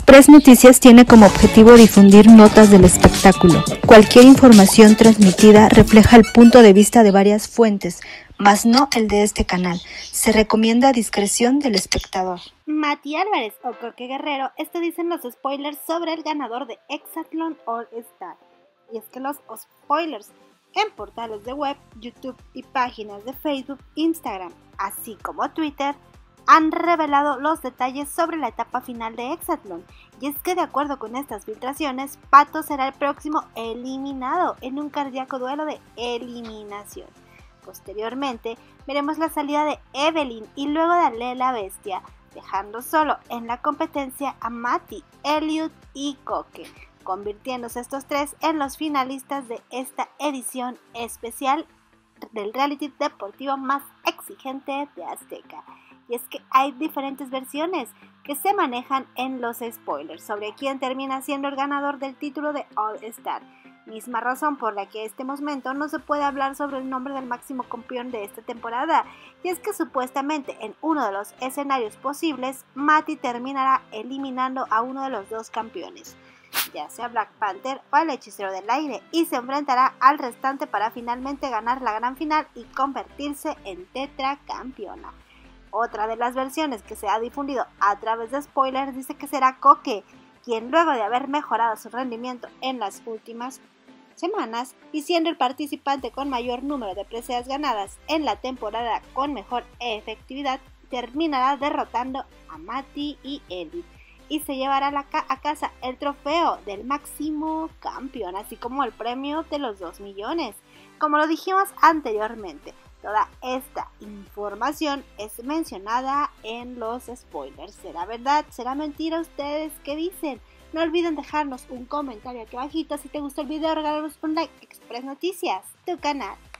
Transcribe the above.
Express Noticias tiene como objetivo difundir notas del espectáculo. Cualquier información transmitida refleja el punto de vista de varias fuentes, mas no el de este canal. Se recomienda discreción del espectador. Mati Álvarez o Coque Guerrero, esto dicen los spoilers sobre el ganador de Hexatlón All Star. Y es que los spoilers en portales de web, YouTube y páginas de Facebook, Instagram, así como Twitter, han revelado los detalles sobre la etapa final de Hexatlón. Y es que de acuerdo con estas filtraciones, Pato será el próximo eliminado en un cardíaco duelo de eliminación. Posteriormente, veremos la salida de Evelyn y luego de Ale la Bestia, dejando solo en la competencia a Mati, Elliot y Coque, convirtiéndose estos tres en los finalistas de esta edición especial del reality deportivo más exigente de Azteca. Y es que hay diferentes versiones que se manejan en los spoilers sobre quién termina siendo el ganador del título de All Star. Misma razón por la que en este momento no se puede hablar sobre el nombre del máximo campeón de esta temporada. Y es que supuestamente en uno de los escenarios posibles, Mati terminará eliminando a uno de los dos campeones, ya sea Black Panther o el Hechicero del Aire, y se enfrentará al restante para finalmente ganar la gran final y convertirse en tetracampeona. Otra de las versiones que se ha difundido a través de spoilers dice que será Coque, quien luego de haber mejorado su rendimiento en las últimas semanas y siendo el participante con mayor número de preseas ganadas en la temporada con mejor efectividad, terminará derrotando a Mati y Elliot y se llevará a casa el trofeo del máximo campeón, así como el premio de los 2 millones. Como lo dijimos anteriormente, toda esta información es mencionada en los spoilers. ¿Será verdad? ¿Será mentira? ¿Ustedes qué dicen? No olviden dejarnos un comentario aquí abajito. Si te gustó el video, regálanos un like. Express Noticias, tu canal.